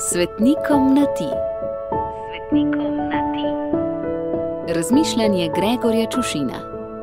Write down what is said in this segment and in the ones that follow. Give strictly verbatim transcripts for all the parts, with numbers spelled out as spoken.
Svetnikom na ti. Svetnikom na ti. Razmišljanje Gregorja Čušina.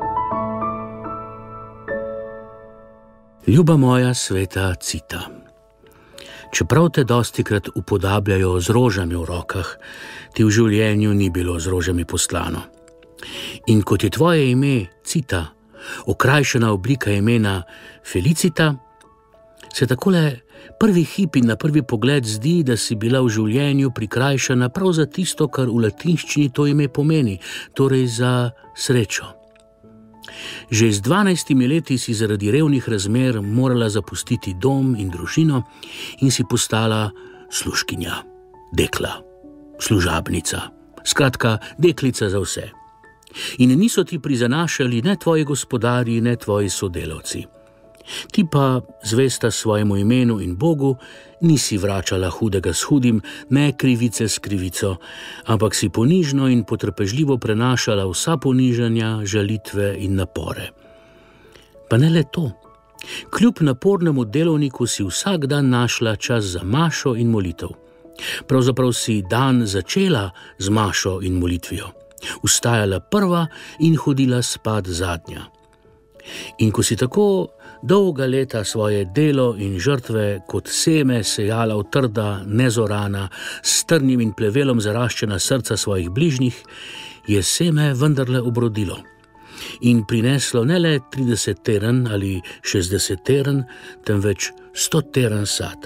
Ljuba moja sveta Cita, čeprav te dostikrat upodabljajo z rožami v rokah, ti v življenju ni bilo z rožami poslano. In kot je tvoje ime Cita, okrajšana oblika imena Felicita, se takole prvi hip in na prvi pogled zdi, da si bila v življenju prikrajšana prav za tisto, kar v latinščini to ime pomeni, torej za srečo. Že z dvanajstimi leti si zaradi revnih razmer morala zapustiti dom in družino in si postala služkinja, dekla, služabnica, skratka deklica za vse. In niso ti prizanašali ne tvoji gospodarji, ne tvoji sodelavci. Ti pa, zvesta svojemu imenu in Bogu, nisi vračala hudega s hudim, ne krivice s krivico, ampak si ponižno in potrpežljivo prenašala vsa ponižanja, žalitve in napore. Pa ne le to. Kljub napornemu delovniku si vsak dan našla čas za mašo in molitev. Pravzaprav si dan začela z mašo in molitvijo. Vstajala prva in hodila spat zadnja. In ko si tako dolga leta svoje delo in žrtve kot seme sejala v trda, nezorana, s trnim in plevelom zaraščena srca svojih bližnjih, je seme vendarle obrodilo in prineslo ne le trideset teren ali šestdeset teren, temveč sto teren sad.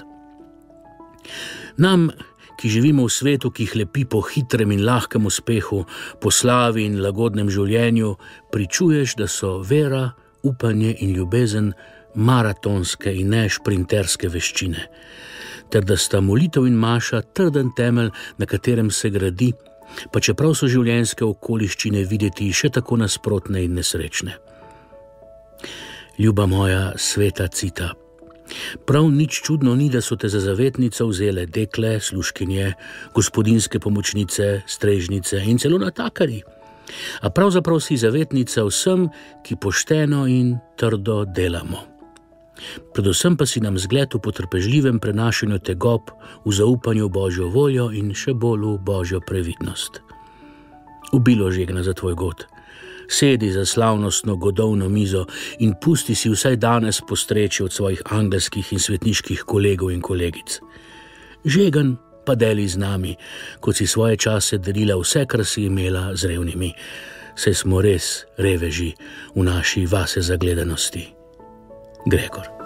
Nam, ki živimo v svetu, ki hlepi po hitrem in lahkem uspehu, po slavi in lagodnem življenju, pričuješ, da so vera, upanje in ljubezen maratonske in ne šprinterske veščine, ter da sta molitev in maša trden temelj, na katerem se gradi, pa čeprav so življenjske okoliščine videti še tako nasprotne in nesrečne. Ljuba moja sveta Cita, prav nič čudno ni, da so te za zavetnico vzele dekle, služkinje, gospodinjske pomočnice, strežnice in celo natakarji. A pravzaprav si zavetnica vsem, ki pošteno in trdo delamo. Predvsem pa si nam zgled v potrpežljivem prenašanju tegob, v zaupanju v Božjo voljo in še bolj v Božjo previdnost. Ubilo žegna za tvoj god. Sedi za slavnostno godovno mizo in pusti si vsaj danes postreči od svojih angelskih in svetniških kolegov in kolegic. Žegen pa deli z nami, kot si svoje čase delila vse, kar si imela z revnimi, saj smo res reveži v naši vase zagledanosti. Gregor.